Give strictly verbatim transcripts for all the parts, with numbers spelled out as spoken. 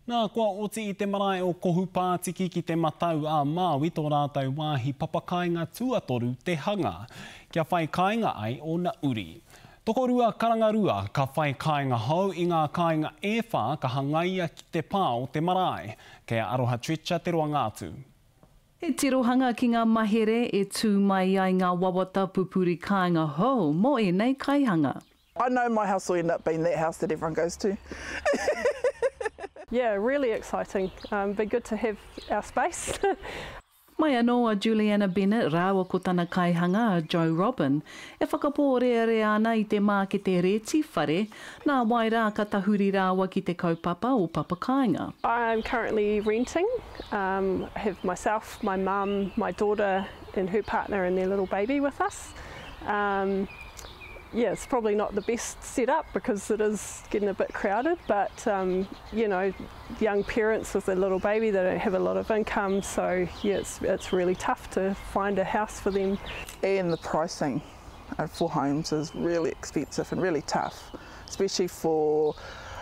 Nā kua oti I te marae o Kohupātiki ki te matau a Māui tō rātou wāhi Papakāinga tuatoru te hanga, kia whai kāinga ai o na uri. Tokorua karangarua ka whai kāinga hau I ngā kāinga e whā ka hangaia ki te pā o te marae, kei Aroha Treacher te roa ngātu. He tirohanga ki ngā mahere e tū mai ai ngā wawata pupuri kāinga hau mo e nei kaihanga. I know my house will end up being that house that everyone goes to. Yeah, really exciting. Um, be good to have our space. Mai anō a Juliana Bennett rāua ko tana kaihanga a Joe Robin, e whakapōreare ana I te mā ki te reti whare, nā wai rā ka tahuri rāua ki te kaupapa o Papakāinga. I'm currently renting. Um, I have myself, my mum, my daughter and her partner and their little baby with us. Um, Yeah, it's probably not the best setup because it is getting a bit crowded, but um, you know, young parents with a little baby, they don't have a lot of income, so yeah, it's, it's really tough to find a house for them. And the pricing for homes is really expensive and really tough, especially for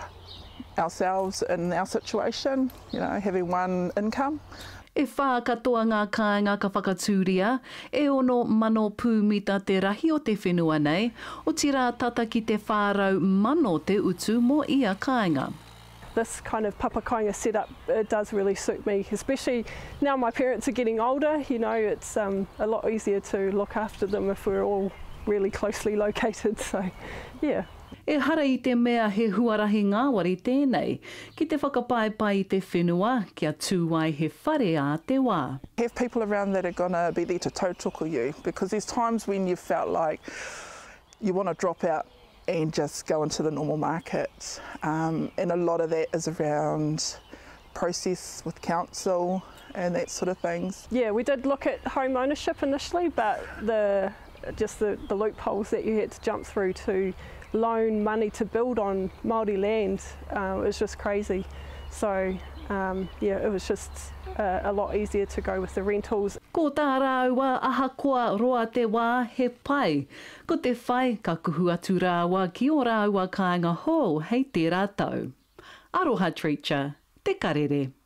ourselves in our situation, you know, having one income. E whākatoa ngā kāinga ka whakatūria, e ono mano pūmita te rahi o te whenua nei, o tira tata ki te whārau mano te utu mo ia kāinga. This kind of Papakāinga setup, it does really suit me, especially now my parents are getting older, you know, it's um, a lot easier to look after them if we're all really closely located, so yeah. E hara I te mea he huarahi ngāwari tēnei, ki te whakapaepai I te whenua, kia tūwai he whare a te wā. Have people around that are going to be there to tautoko you, because there's times when you felt like you want to drop out and just go into the normal market, um, and a lot of that is around process with council and that sort of things. Yeah, we did look at home ownership initially, but the just the, the loopholes that you had to jump through to loan money to build on Māori land uh, was just crazy. So um, yeah, it was just uh, a lot easier to go with the rentals. Ko tā rāua ahakoa roa te wā he pai. Ko te whai ka kuhu atu rāua ki o rāua kāinga hou hei te rātau. Aroha Treacher, te karere.